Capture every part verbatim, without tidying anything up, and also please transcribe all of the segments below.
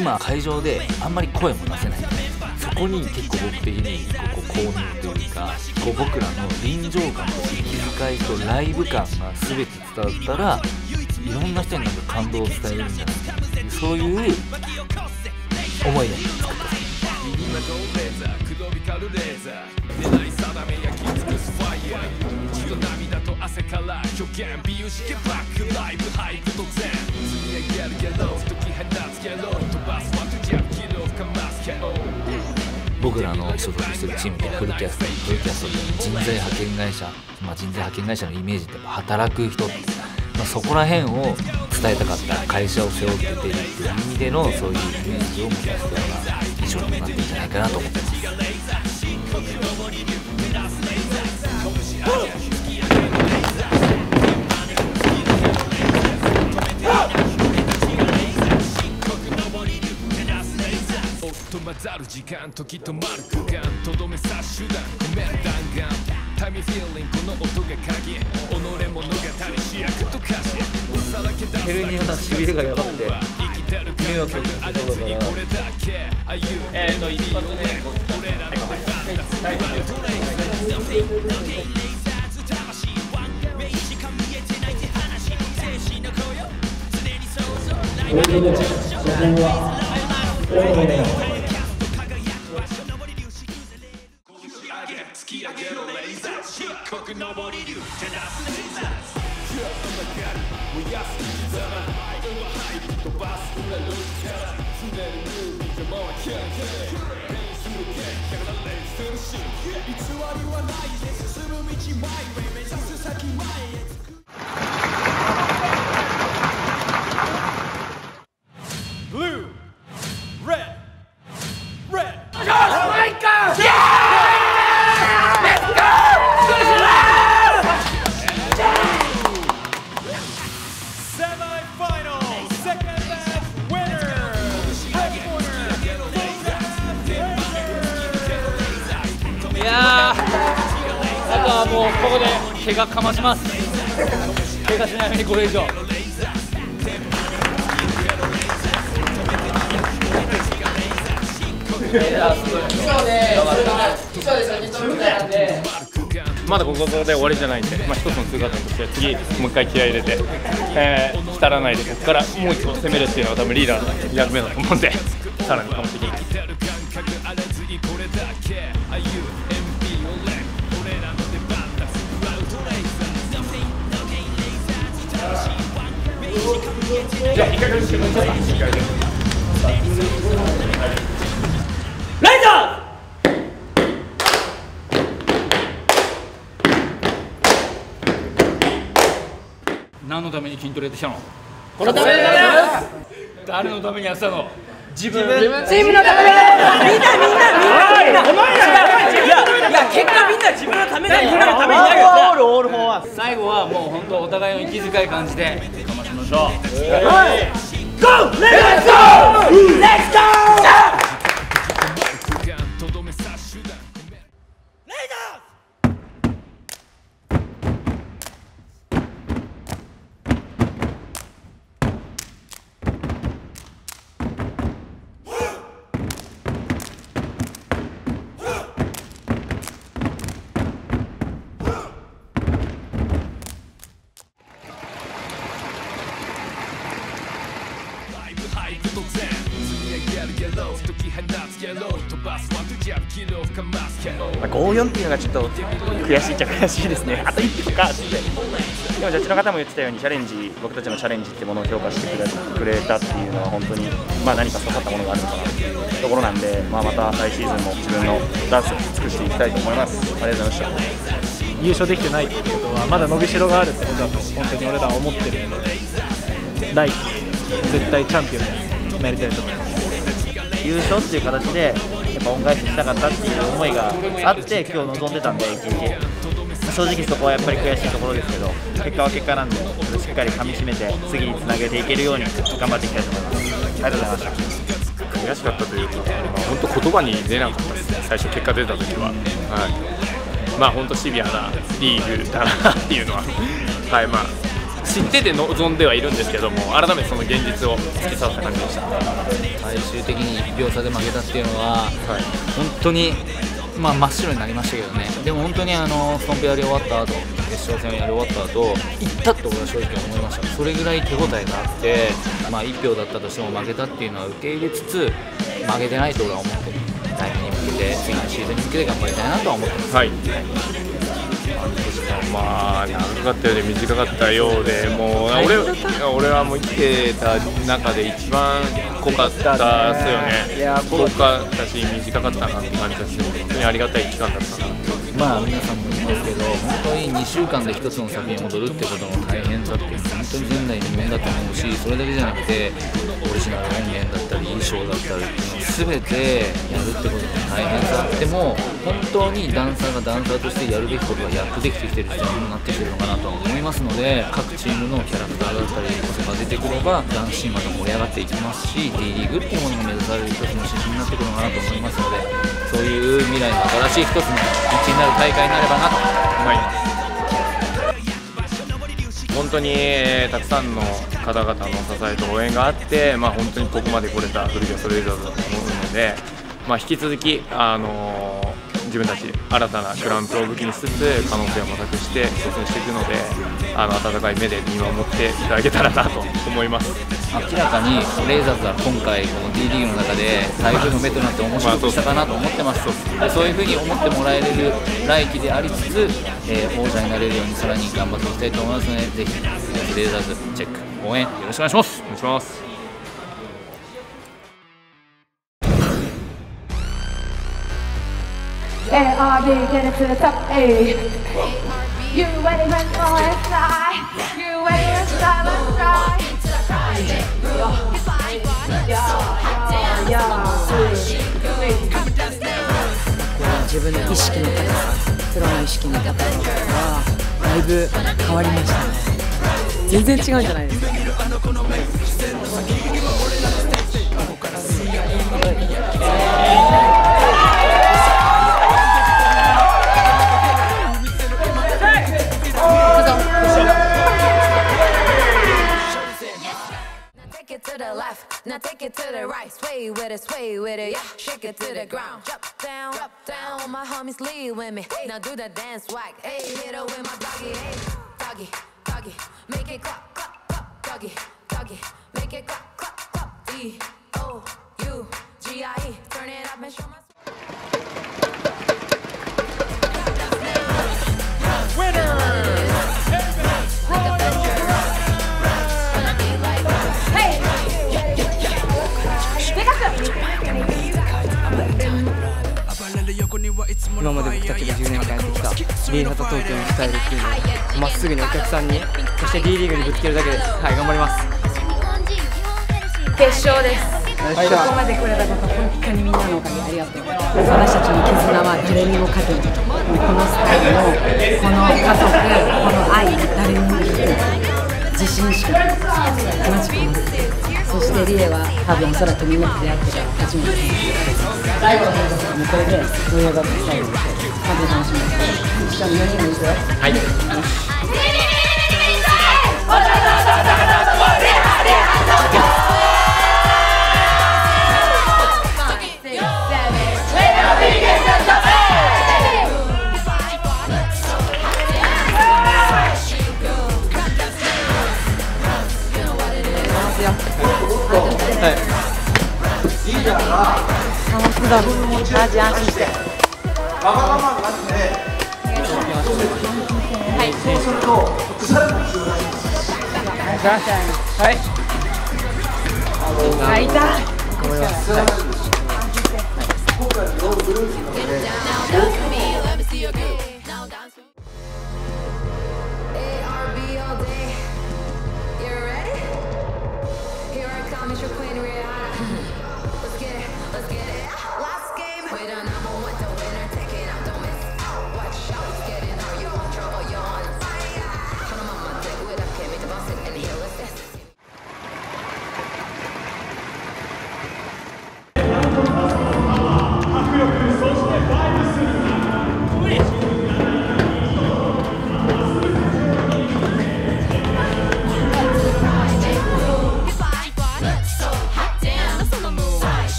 今会場であんまり声も出せないんで、そこに結構僕的にこう公認というか、こう僕らの臨場感と息遣いとライブ感が全て伝わったら、いろんな人になんか感動を伝えるんじゃないかなっていう、そういう思いで作った。僕らの所属してるチームでフルキャスト、フルキャストって人材派遣会社、まあ、人材派遣会社のイメージってやっぱ働く人、まあ、そこら辺を伝えたかった。会社を背負って出るっていう意味でのそういうイメージを持たせたような衣装になってるんじゃないかなと思ってます。ざる時間時止まる区間とどめさ手段込める弾丸タイムフィーリングこの音が鍵己物語主役と歌詞ヘルニアのしびれがやばくて迷惑をかけそうだからえーと一発目Blue, red, red. Let's go! いやー、あとはもうここで怪我かまします。怪我しないようにこれ以上。まだここで終わりじゃないんで、まあ、一つの通過点として次もう一回気合い入れて、えー、浸らないでここからもう一度攻めるっていうのは多分リーダーの役目だと思うんで、さらに完璧に。じゃあ一回ライザー何のために筋トレやってきたの？このためだ！誰のためにやってたの？自分。チームのためだ！みんなみんなみんなみんな。お前ら。いや結果みんな自分のためだ。みんなのためになるよ。オールオールフォーワン。最後はもう本当お互いの息遣い感じでかましましょう。はい。Go! Let's go! Let's go! ごよんっていうのがちょっと悔しいっちゃ悔しいですね。あといっぴょかって。でもジャッジの方も言ってたようにチャレンジ、僕たちのチャレンジってものを評価してくれたっていうのは本当に、まあ、何か刺さったものがあるのかなっていうところなんで、まあ、また来シーズンも自分のダンスを尽くしていきたいと思います。ありがとうございました。優勝できてないっていうことはまだ伸びしろがあるってことだと本当に俺らは思ってるので、来季絶対チャンピオンになりたいと思います。優勝っていう形でやっぱ恩返ししたかったっていう思いがあって今日臨んでたんで、一日正直そこはやっぱり悔しいところですけど、結果は結果なんでしっかりかみしめて次につなげていけるように頑張っていきたいと思います。ありがとうございました。悔しかったというか、まあ、本当言葉に出なかったですね、最初結果出た時は。はい、まあ本当シビアなリーグだなっていうのは、はい、まあ知ってて望んではいるんですけども、改めてその現実を突き刺した感じでした。 最終的にいちびょう差で負けたっていうのは、はい、本当に、まあ、真っ白になりましたけどね。でも本当にあのストンプやり終わった後、決勝戦をやり終わった後、いったって俺は正直思いました。それぐらい手応えがあって、まあ、いち票だったとしても負けたっていうのは受け入れつつ、負けてないと俺は思ってる。来年に向けて、次のシーズンに向けて頑張りたいなとは思ってます。 はい、まあ長かったようで短かったようで、もう俺俺はもう生きてた中で一番濃かったですよね。濃かったし短かったなって感じがして、本当にありがたい期間だったな。 まあ皆さんも言うんですけど、本当ににしゅうかんでひとつの作品を踊るってことの大変さって本当に前代未聞だと思うし、それだけじゃなくてオリジナル音源だったり衣装だったりっていうのを全てやるってことの大変さあっても、本当にダンサーがダンサーとしてやるべきことがやっとできてきてる時代になってきてるのかなとは思いますので、各チームのキャラクターだったり個性が出てくればダンスシーンまた盛り上がっていきますし、 D リーグっていうものが目指される一つの指針になってくるのかなと思いますので、そういう未来の新しい一つの道になる大会になればなと思います。 本当に、えー、たくさんの方々の支えと応援があって、まあ、本当にここまで来れた古着はそれ以上だと思うので、まあ、引き続き、あのー、自分たち新たなクランプを武器にしつつ可能性を模索して挑戦していくので、あの温かい目で見守っていただけたらなと思います。 明らかにレイザーズは今回この D リーグの中で台風の目となって面白くしたかなと思ってます。まあ、そういうふうに思ってもらえれる来季でありつつ、えー、王者になれるようにさらに頑張っていきたいと思いますので、ぜひレイザーズチェック応援よろしくお願いします。 お願いします。 A R B get it to the top, ayy. You ready when I fly? You ready when I fly? Yeah, yeah, yeah. 自分の意識の高さ、プロの意識の高さはだいぶ変わりましたね。全然違うんじゃないですか。 Now take it to the right, sway with it, sway with it, yeah. Shake it to the ground, drop down, drop down. My homies lead with me. Now do the dance swag, hey, hit her with my doggy, hey, doggy, doggy, make it clap, clap, clap, doggy, doggy, make it clap, clap, clap. D O U G I E, turn it up and show my. Winner. 今まで僕たちがじゅうねんかんやってきたリーハタ東京のスタイルっていうのをまっすぐにお客さんに、そして D リーグにぶつけるだけで、はい、頑張ります。 決勝です。ここまで来れたこと本当にみんなのおかげありがとう。私たちの絆は誰にも勝てない。このスタイルのこの家族、この愛、誰にも勝てない。自信しかない。マジかな。そしてリエは多分おそらくみんなと出会ってから初めてです。もうこれで盛り上がってスタイルで多分楽しみです。一緒によにんでいくよ。 はい。 マジ安心して。はい。そうすると、 はい。 あ、いた。 頑張ります。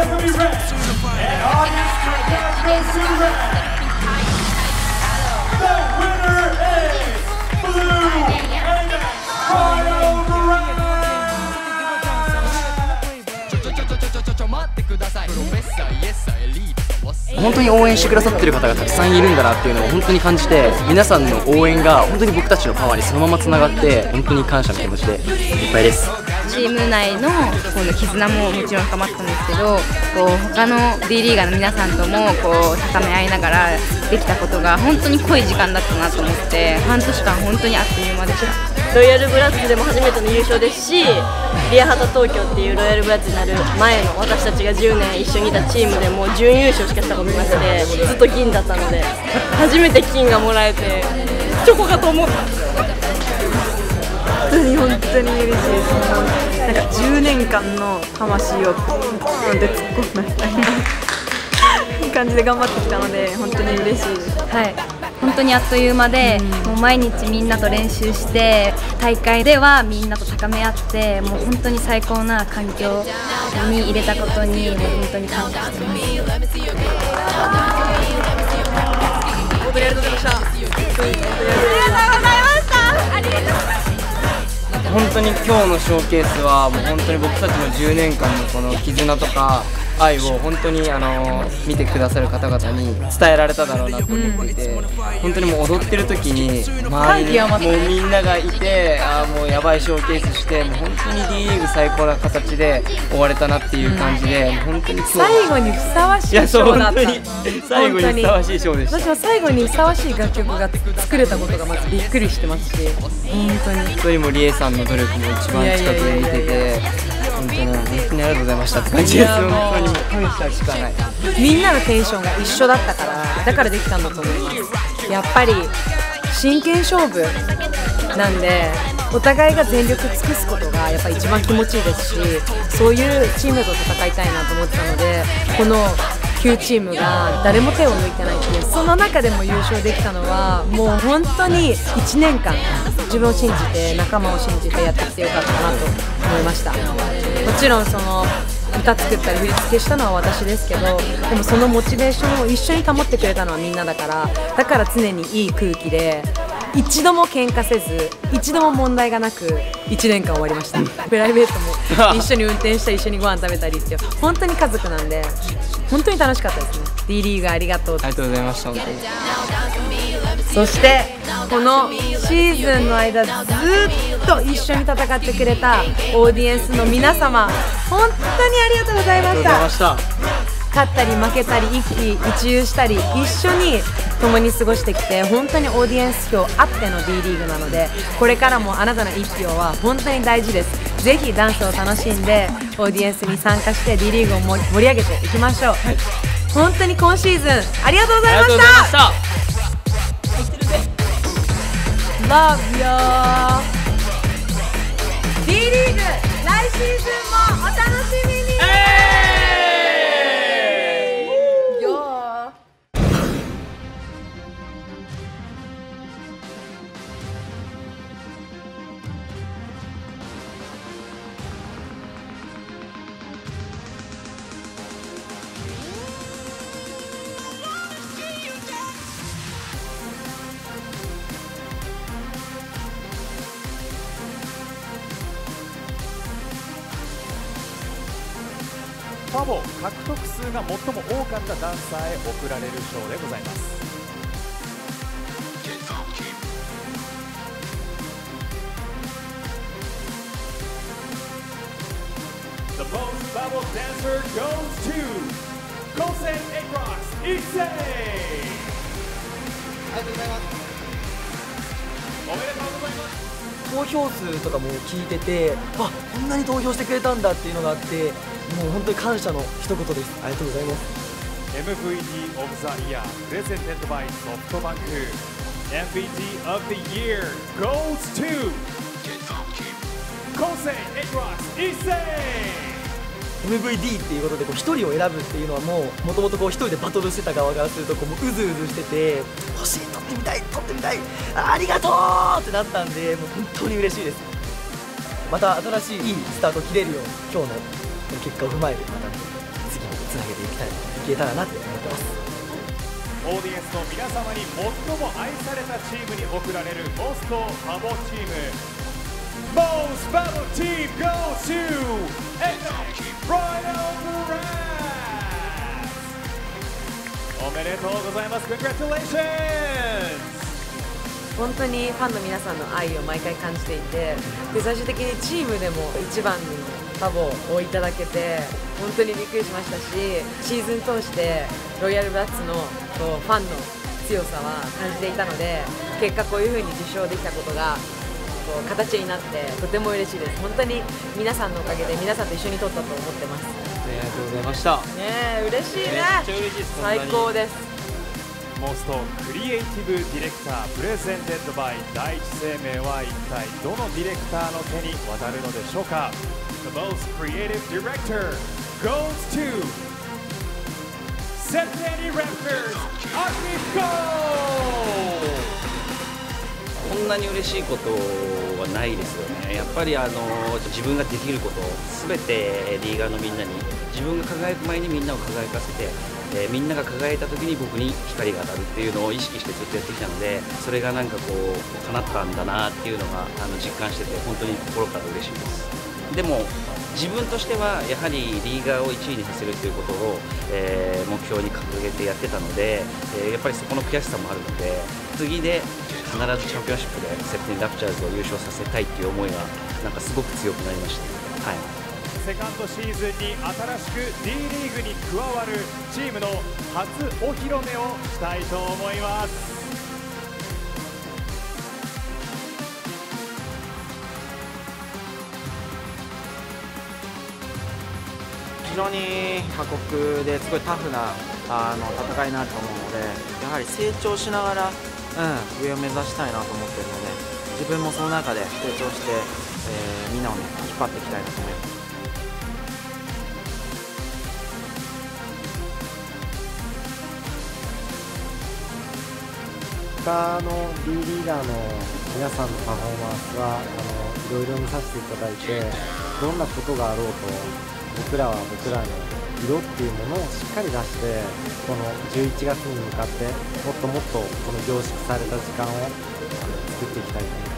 本当に応援してくださってる方がたくさんいるんだなっていうのを本当に感じて、皆さんの応援が本当に僕たちのパワーにそのままつながって、本当に感謝の気持ちでいっぱいです。 チーム内のこの絆ももちろん深まったんですけど、こう他の D リーガーの皆さんともこう高め合いながらできたことが本当に濃い時間だったなと思って、半年間本当にあっという間でした。 ロイヤルブラッツでも初めての優勝ですし、リアハタ東京っていうロイヤルブラッツになる前の私たちがじゅうねん一緒にいたチームでも準優勝しかしたことなくて、ずっと銀だったので初めて金がもらえてチョコかと思った。 本当に本当に嬉しいです。なんかじゅうねんかんの魂をポーンって突っ込んだみたいな感じで頑張ってきたので本当に嬉しいです。 はい、本当にあっという間で、もう毎日みんなと練習して、大会ではみんなと高め合って、もう本当に最高な環境に入れたことにもう本当に感謝してます。 本当にありがとうございました。 ありがとうございました。ありがとうございました。 本当に今日のショーケースはもう本当に僕たちのじゅうねんかんのこの絆とか愛を本当にあの見てくださる方々に伝えられただろうなと思っていて、本当にもう踊ってる時に周りにもうみんながいて、あーもうやばいショーケースして、もう本当に D リーグ最高な形で終われたなっていう感じで、本当に今日最後にふさわしいショーだった。 最後にふさわしいショーでした。 私は最後にふさわしい楽曲が作れたことがまずびっくりしてますし、本当に本当にもうリエさんの努力も一番近くで見てて、本当に本当にありがとうございましたって感じです。本当にもう感謝しかない。 みんなのテンションが一緒だったから、だからできたんだと思います。やっぱり真剣勝負なんで、お互いが全力尽くすことがやっぱ一番気持ちいいですし、そういうチームと戦いたいなと思ってたので、このきゅうチームが誰も手を抜いてないっていう、その中でも優勝できたのはもう本当にいちねんかん自分を信じて仲間を信じてやってきてよかったなと思いました。もちろんその歌作ったり振り付けしたのは私ですけど、でもそのモチベーションを一緒に保ってくれたのはみんなだから、だから常にいい空気で一度も喧嘩せず、一度も問題がなくいちねんかん終わりました。プライベートも一緒に運転したり一緒にご飯食べたりっていう、本当に家族なんで本当に楽しかったですね。 D リーグありがとう。 ありがとうございました。本当に。 そしてこのシーズンの間ずっと一緒に戦ってくれたオーディエンスの皆様、本当にありがとうございました。 ありがとうございました。 勝ったり負けたり一喜一憂したり一緒に共に過ごしてきて、本当にオーディエンス票あっての D リーグなので、これからもあなたの一票は本当に大事です。ぜひダンスを楽しんでオーディエンスに参加して D リーグを盛り上げていきましょう。本当に今シーズンありがとうございました。Love you D リーグ、来シーズンもお楽しみに。 ファボ獲得数が最も多かったダンサーへ贈られる賞でございます。The most bubble dancer goes to Kosei Across Issei。 ありがとうございます。おめでとうございます。 投票数とかも聞いてて、あ、こんなに投票してくれたんだっていうのがあって、もう本当に感謝の一言です。ありがとうございます。 エムブイディー of the Year presented by SoftBank。 エムブイディー of the Year goes to Kosei Across Issei。 エムブイディー っていうことでこうひとりを選ぶっていうのはもうもともとひとりでバトルしてた側からするとこうもううずうずしてて、欲しい、取ってみたい取ってみたい、ありがとうってなったんで、もう本当に嬉しいです。また新しいいいスタート切れるように今日の結果を踏まえて、また次もつなげていきたいいけたらなって思ってます。 オーディエンスの皆様に最も愛されたチームに贈られるモストファボチーム Most Valuable Team goes to Royal Brats。 おめでとうございます。 Congratulations。 本当にファンの皆さんの愛を毎回感じていて、で最終的にチームでも一番のファボをいただけて本当にびっくりしましたし、シーズン通してロイヤルブラッツのこうファンの強さは感じていたので、結果こういう風に受賞できたことがこう形になってとても嬉しいです。本当に皆さんのおかげで皆さんと一緒に撮ったと思ってます。 ありがとうございました。 ねえ嬉しいね。 めっちゃ嬉しいです。 最高です。 モストクリエイティブディレクタープレゼンテッドバイ第一生命は一体どのディレクターの手に渡るのでしょうか。 The most creative director goes to Cincinnati Raptors Akiko。 こんなに嬉しいことはないですよね。やっぱりあの自分ができることすべてリーガーのみんなに、自分が輝く前にみんなを輝かせて、えー、みんなが輝いた時に僕に光が当たるっていうのを意識してずっとやってきたので、それがなんかこう叶ったんだなっていうのがあの実感してて本当に心から嬉しいです。でも自分としてはやはりリーガーをいちいにさせるということを、えー、目標に掲げてやってたので、えー、やっぱりそこの悔しさもあるので、次で必ずチャンピオンシップでセプティンラプチャーズを優勝させたいっていう思いがなんかすごく強くなりました。はい、 セカンドシーズンに新しく D リーグに加わるチームの初お披露目をしたいと思います。 非常に過酷ですごいタフなあの戦いになると思うので、やはり成長しながら、うん、上を目指したいなと思っているので、自分もその中で成長して、えー、みんなを、ね、引っ張っていきたいなと思います。 他の D リーガーの皆さんのパフォーマンスはあのいろいろ見させていただいて、どんなことがあろうと僕らは僕らの色っていうものをしっかり出して、このじゅういちがつに向かってもっともっとこの凝縮された時間を作っていきたいと思います。